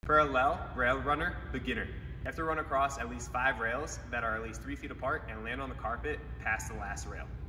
Parallel, Railrunner, beginner. You have to run across at least 5 rails that are at least 3 feet apart and land on the carpet past the last rail.